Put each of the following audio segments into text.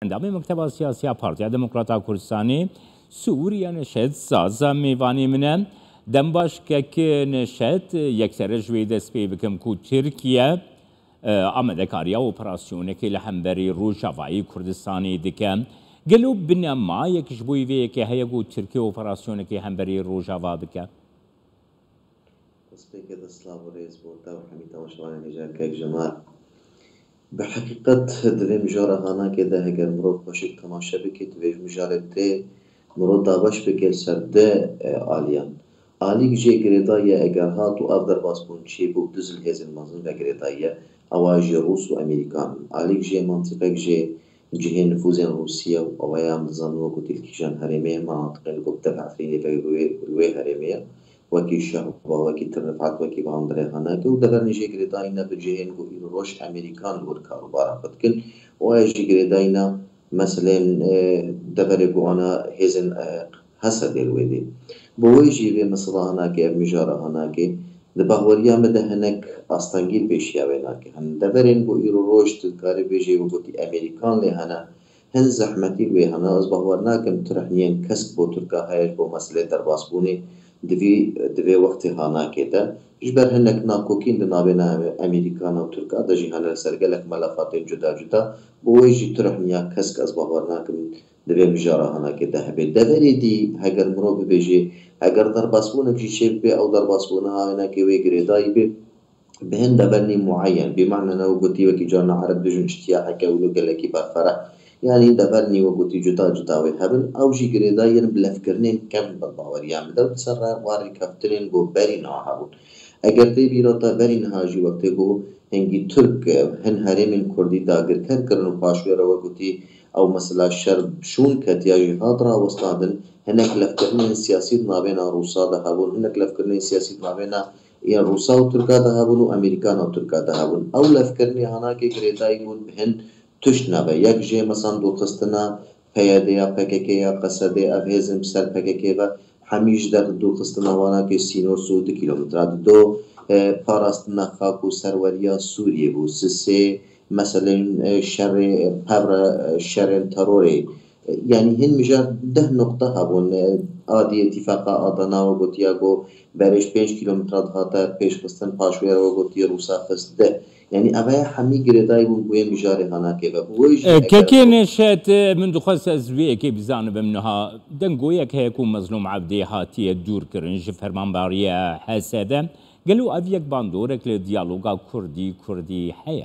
اندام مکتب سیاسی پارتی دموکراتا کردستانی سوریه نشد سازا میوانی منه دم باش که نشد یک سرجوی دست پی بکم کو ترکیه آمده کاریا اپراسیونه که لحمبری روجاوایی کردستانی دکم گلو بنما یکش بویی که هیگو ترکیه اپراسیونه که همبری روجاوا بکم تسبيك السلام ورئيس بوتا وحميد وشوان نجار كاك جمال بحقيقة دوي مجارة هانا كده هجر مروف باشك تماشا بكي دوي مجارة دي مرو دابش بكيل سرده آليان آليك جي گريدايا اگر هاتو افدر باسبون چي بو دزل هزن مازن و گريدايا اواجي روس و امريكان آليك جي منطقة جي جهة نفوذ روسيا و اويام دزانو وكتل كيشان هرمية مناطق القبطة بعفريني بقوي هرمية وكي الشعب وكي ترفعت وكي باندري هناك ودبر نجي قريداينا بجهين قوئي روش أمريكان الوركار وبارقت كل ويجي قريداينا مثلا دبر قوانا هزن حسد الويدي بويجي بمثلا هناك مجارة هناك دبهوريا مده هناك أستنجيل بيشيا هناك هن دبرين قوئي روش تذكاري بيجي وقوتي أمريكان لهنا هن زحمتي لهنا أصبحورناكم ترحنين كسب بو تركا هايش بو مسألة درباسبوني دوی وقتی هانا كده جبر هنك ناكوكين لنابنا أمريكان و تركا دجي هانا سرقلك ملفات جدا جدا بويجي ترحنيا كسك أصبحورناكم دوی مجارة هانا كده هبه دفري دي هگر مرو بيجي هگر درباسبونه بجي شيب بي أو درباسبونه هانا كوي قريداي بي بهن دبرني معين بمعنى أنه قلتي وكي جانا عرب بجن اشتياحك ولو قلكي برفرح يعني دبرني وقلتي جدا جدا ويهبن أو جي قريداين بلفكرنين كم بالباوريان بدو تسرى واري كفترين بو برين هابون اگر دي بيراتا برين هاجي وقت بو هنگي ترك هن هرمين كردي داگر كرن وقاشوير وقلتي أو مثلا شرب شون كتيا جهادرا وستادن هنك لفكرنين سياسي نابينا روسا دهابون هنك لفكرنين سياسي نابينا يعني روسا و تركا دهابون و أمريكان و تركا دهابون أو لفكرني هناكي قريداي بود بهن تشنبه یک جه مثلا دو خستنا پیاده یا پککی یا قصده افهزم سر پککی و همیش در دو خستنا وانا که سینور سود کیلومتر دو پاراستنا خاکو سروریا سوریه بو سه مثلا شر تروری يعني هن مجال 10 نقطة هبون عادي اتفاقا آدانا و گوتیاگو برش 5 کیلومترات هاتا پیش خستن پاشویر و گوتی روسا خسته يعني أبايا حمي قريداي بوي مجاري هنا كيف بويش كي نشأت من دخلت أزوية كي بزانب منها دنقويك هيكون مظلوم عبدي هاتي الدور كرنج فرمان بارية حسادة قالوا أبيك باندورك لديالوغا كردي حياة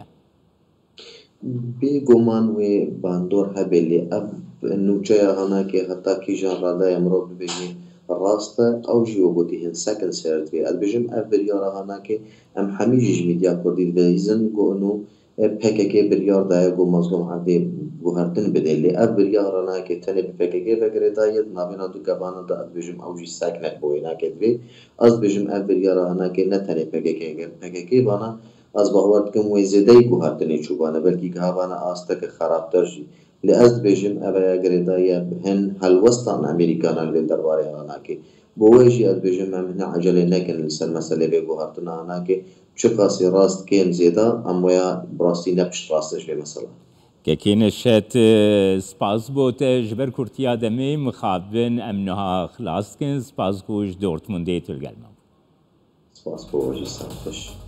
بيقومان و باندور هبلي أب نوجايا هنا كي حتى كي جان رادا يمرو ببيجي راسته أو جيو بودي هن سكن سيرت في البجم أبريارا هناك أم حميجي ميديا كردي بيزن قونو PKK بريار دايا قو مظلوم عدي بوهرتن بدلي أبريارا هناك تاني PKK فكرة دايا نابنا دو قبانا دا البجم أو جي ساكنك بوينا كدوي أز بجم أبريارا هناك نتاني PKK بانا أز بغوارتكم ويزيدي بوهرتني چوبانا بلكي كهابانا آستك خرابتر جي لأز بيجم أبايا قريدايا هن هالوسطان أمريكان الوين درباري هناكي بويجي أز بيجم هنا عجلة نكن لسن مسألة بيقو هارتنا هناكي شقاسي راست كين زيدا أمويا براستي نبش راستش بمثلا كين شات سباس بوت جبر كورتيا دمي مخابن أمنها خلاص كن سباس كوش دورتموندي تلقلنا سباس بوجي سانتش